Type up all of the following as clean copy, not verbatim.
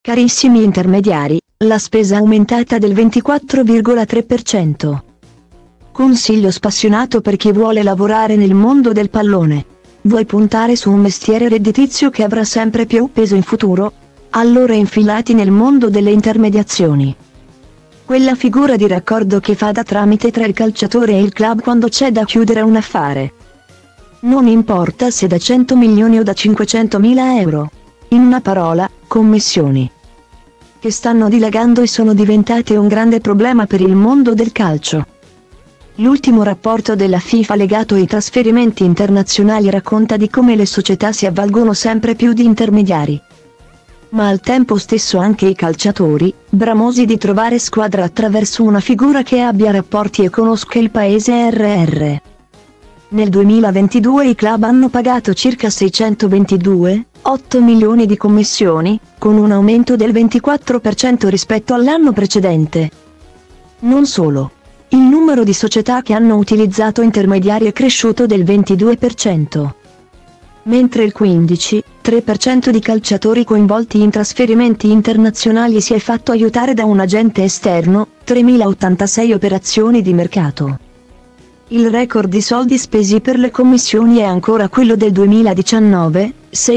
Carissimi intermediari, la spesa è aumentata del 24,3%. Consiglio spassionato per chi vuole lavorare nel mondo del pallone. Vuoi puntare su un mestiere redditizio che avrà sempre più peso in futuro? Allora infilati nel mondo delle intermediazioni. Quella figura di raccordo che fa da tramite tra il calciatore e il club quando c'è da chiudere un affare. Non importa se da 100 milioni o da 500.000 euro. In una parola, commissioni. Che stanno dilagando e sono diventate un grande problema per il mondo del calcio. L'ultimo rapporto della FIFA legato ai trasferimenti internazionali racconta di come le società si avvalgono sempre più di intermediari. Ma al tempo stesso anche i calciatori, bramosi di trovare squadra attraverso una figura che abbia rapporti e conosca il paese RR. Nel 2022 i club hanno pagato circa 622,8 milioni di commissioni, con un aumento del 24% rispetto all'anno precedente. Non solo. Il numero di società che hanno utilizzato intermediari è cresciuto del 22%. Mentre il 15,3% di calciatori coinvolti in trasferimenti internazionali si è fatto aiutare da un agente esterno, 3.086 operazioni di mercato. Il record di soldi spesi per le commissioni è ancora quello del 2019,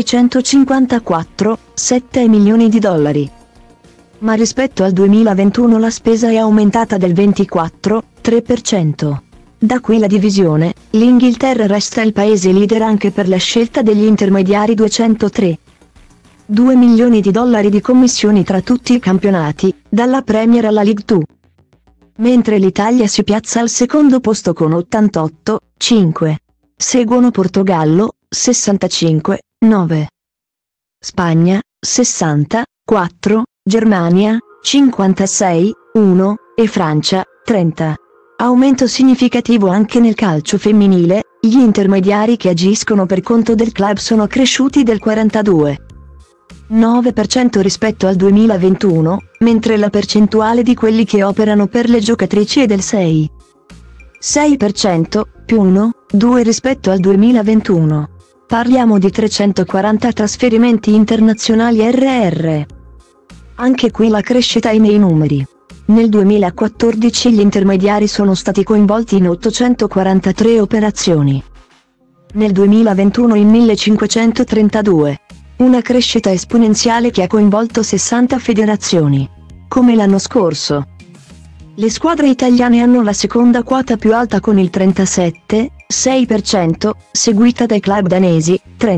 654,7 milioni di dollari. Ma rispetto al 2021 la spesa è aumentata del 24,3%. Da qui la divisione, l'Inghilterra resta il paese leader anche per la scelta degli intermediari 203,2 milioni di dollari di commissioni tra tutti i campionati, dalla Premier alla League 2. Mentre l'Italia si piazza al secondo posto con 88,5. Seguono Portogallo, 65,9. Spagna, 64, Germania, 56,1 e Francia, 30. Aumento significativo anche nel calcio femminile, gli intermediari che agiscono per conto del club sono cresciuti del 42,9% rispetto al 2021, mentre la percentuale di quelli che operano per le giocatrici è del 6%, più 1,2 rispetto al 2021. Parliamo di 340 trasferimenti internazionali RR. Anche qui la crescita è nei numeri. Nel 2014 gli intermediari sono stati coinvolti in 843 operazioni. Nel 2021 in 1532. Una crescita esponenziale che ha coinvolto 60 federazioni. Come l'anno scorso. Le squadre italiane hanno la seconda quota più alta con il 37,6%, seguita dai club danesi,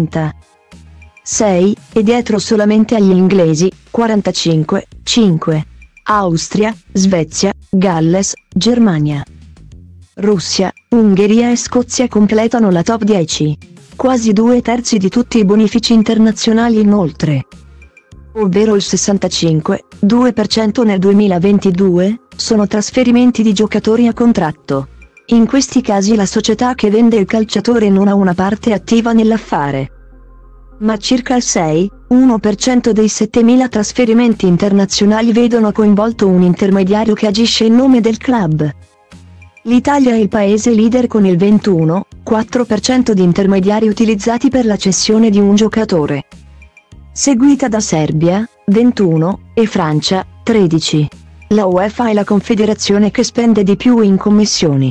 36, e dietro solamente agli inglesi, 45,5. Austria, Svezia, Galles, Germania, Russia, Ungheria e Scozia completano la top 10. Quasi 2/3 di tutti i bonifici internazionali inoltre, ovvero il 65,2% nel 2022, sono trasferimenti di giocatori a contratto. In questi casi la società che vende il calciatore non ha una parte attiva nell'affare. Ma circa il 6,1% dei 7.000 trasferimenti internazionali vedono coinvolto un intermediario che agisce in nome del club. L'Italia è il paese leader con il 21,4% di intermediari utilizzati per la cessione di un giocatore. Seguita da Serbia, 21, e Francia, 13. La UEFA è la confederazione che spende di più in commissioni.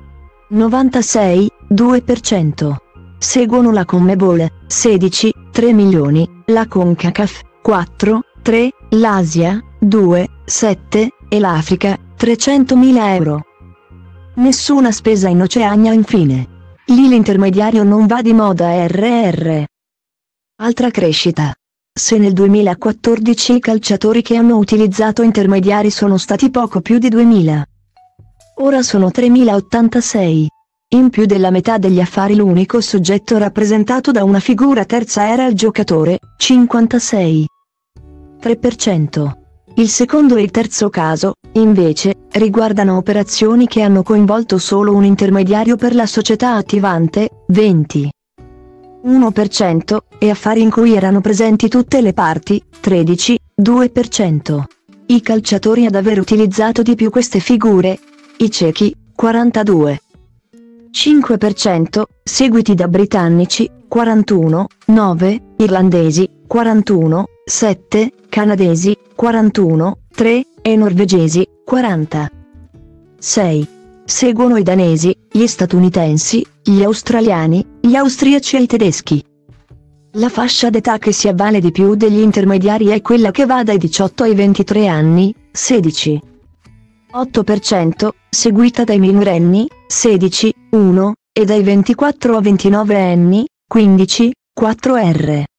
96,2%. Seguono la CONMEBOL, 16,3 milioni, la CONCACAF, 4,3, l'Asia, 2,7, e l'Africa, 300.000 euro. Nessuna spesa in Oceania infine. Lì l'intermediario non va di moda RR. Altra crescita. Se nel 2014 i calciatori che hanno utilizzato intermediari sono stati poco più di 2.000. Ora sono 3.086. In più della metà degli affari l'unico soggetto rappresentato da una figura terza era il giocatore, 56,3%. Il secondo e il terzo caso, invece, riguardano operazioni che hanno coinvolto solo un intermediario per la società attivante, 20,1%, e affari in cui erano presenti tutte le parti, 13,2%. I calciatori ad aver utilizzato di più queste figure, i cechi, 42,5%, seguiti da britannici, 41,9%, irlandesi, 41,6%, 7, canadesi, 41, 3, e norvegesi, 40. 6. Seguono i danesi, gli statunitensi, gli australiani, gli austriaci e i tedeschi. La fascia d'età che si avvale di più degli intermediari è quella che va dai 18 ai 23 anni, 16. 8%, seguita dai minorenni, 16, 1, e dai 24 a 29 anni, 15, 4R.